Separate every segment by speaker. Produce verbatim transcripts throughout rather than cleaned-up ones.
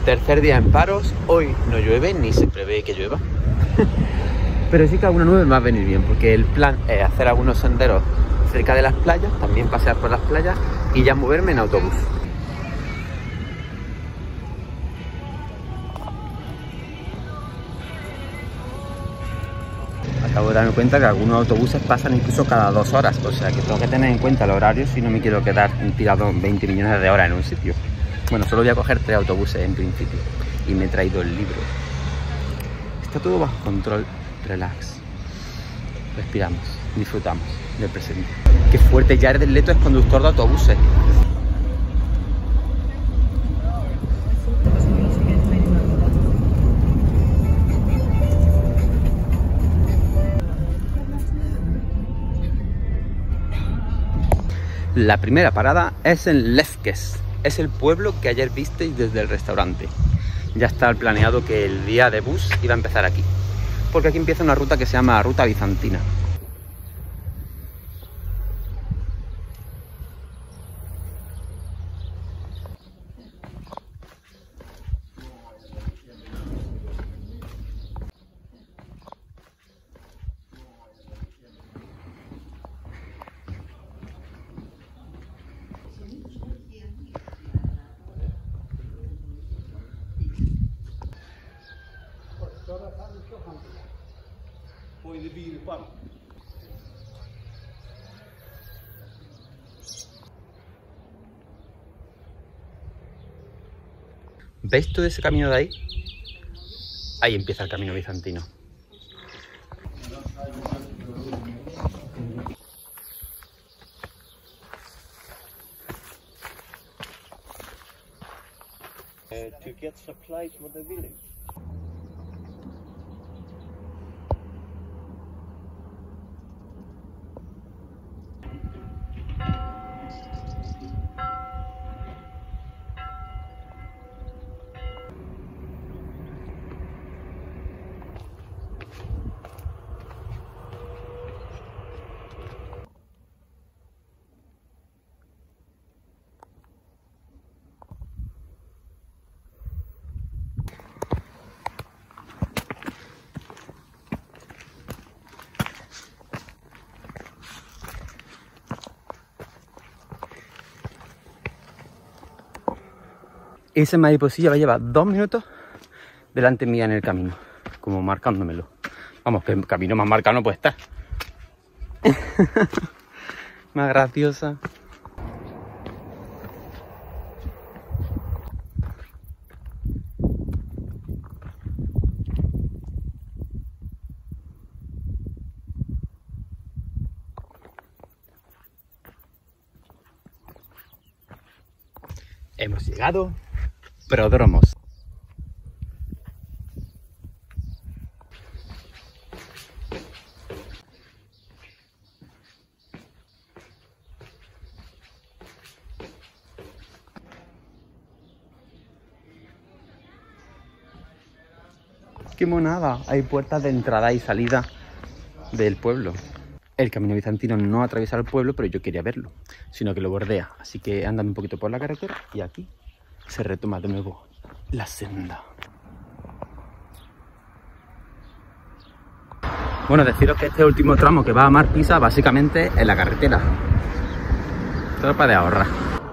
Speaker 1: Tercer día en Paros, hoy no llueve, ni se prevé que llueva. Pero sí que alguna nube me va a venir bien, porque el plan es hacer algunos senderos cerca de las playas, también pasear por las playas y ya moverme en autobús. Acabo de darme cuenta que algunos autobuses pasan incluso cada dos horas, o sea que tengo que tener en cuenta el horario si no me quiero quedar tirado veinte millones de horas en un sitio. Bueno, solo voy a coger tres autobuses en principio y me he traído el libro. Está todo bajo control, relax. Respiramos, disfrutamos del presente. Qué fuerte, Jared Leto es conductor de autobuses. La primera parada es en Lefkes. Es el pueblo que ayer visteis desde el restaurante. Ya está planeado que el día de bus iba a empezar aquí, porque aquí empieza una ruta que se llama Ruta Bizantina. ¿Veis todo ese camino de ahí? Ahí empieza el camino bizantino.
Speaker 2: Uh, to get supplies for the village.
Speaker 1: Esa mariposilla va a llevar dos minutos delante mía en el camino, como marcándomelo. Vamos, que el camino más marcado no puede estar. Más graciosa. Hemos llegado. Prodromos. ¡Qué monada! Hay puertas de entrada y salida del pueblo. El camino bizantino no atraviesa el pueblo, pero yo quería verlo, sino que lo bordea. Así que andando un poquito por la carretera y aquí se retoma de nuevo la senda. Bueno, deciros que este último tramo que va a Marpisa básicamente es la carretera. Todo para de ahorrar.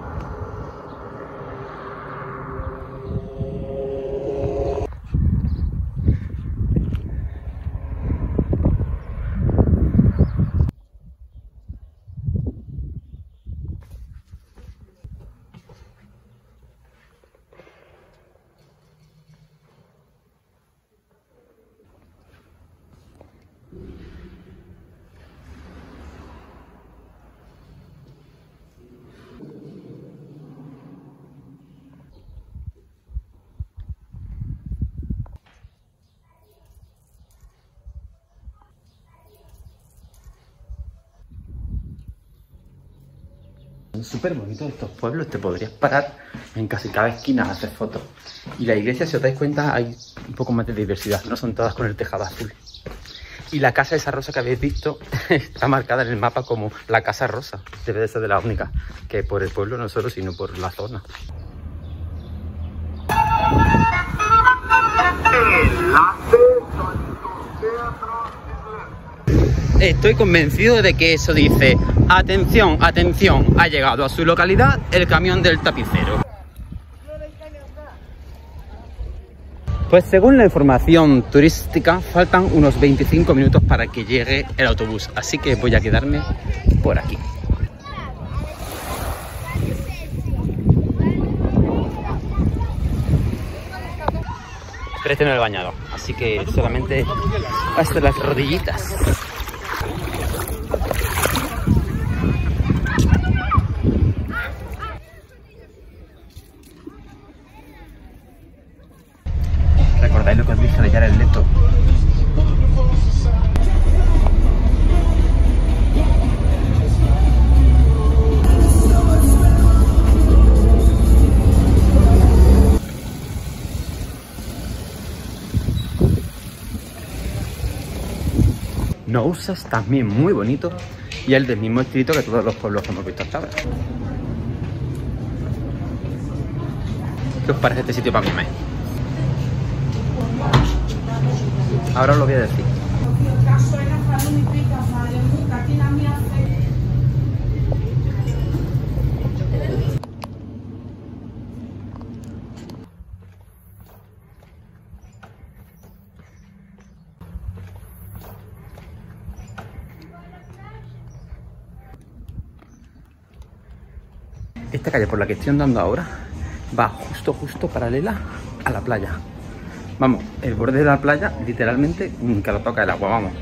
Speaker 1: Son súper bonitos estos pueblos, te podrías parar en casi cada esquina a hacer fotos. Y la iglesia, si os dais cuenta, hay un poco más de diversidad, no son todas con el tejado azul. Y la casa esa rosa que habéis visto está marcada en el mapa como la casa rosa. Debe de ser de la única, que por el pueblo no solo, sino por la zona. Estoy convencido de que eso dice: atención, atención, ha llegado a su localidad el camión del tapicero. Pues según la información turística, faltan unos veinticinco minutos para que llegue el autobús, así que voy a quedarme por aquí. Pero este no es el bañado, así que solamente hasta las rodillitas. ¿Recordáis lo que os dije de Jared Leto? Nousa es también muy bonito y es del mismo estilito que todos los pueblos que hemos visto hasta ahora. ¿Qué os parece este sitio para comer? Ahora os lo voy a decir. Esta calle por la que estoy andando ahora va justo, justo paralela a la playa. Vamos, el borde de la playa literalmente que lo toca el agua, vamos.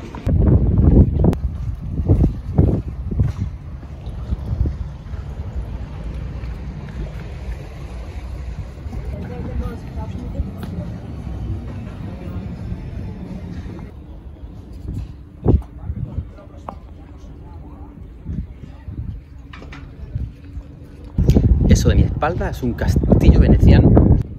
Speaker 1: Eso de mi espalda es un castillo veneciano.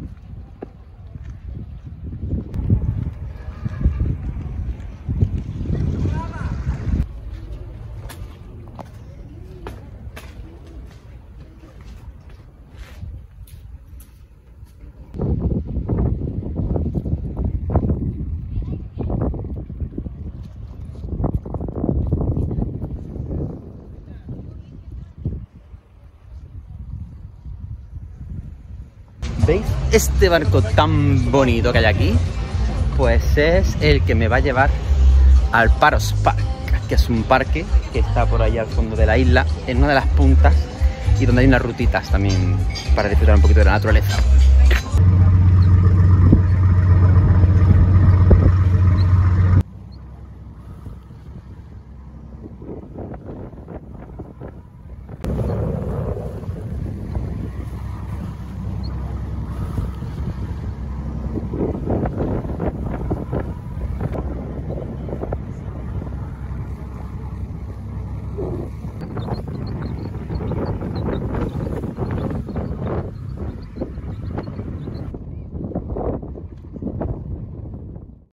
Speaker 1: ¿Veis? Este barco tan bonito que hay aquí, pues es el que me va a llevar al Paros Park, que es un parque que está por ahí al fondo de la isla, en una de las puntas, y donde hay unas rutitas también para disfrutar un poquito de la naturaleza.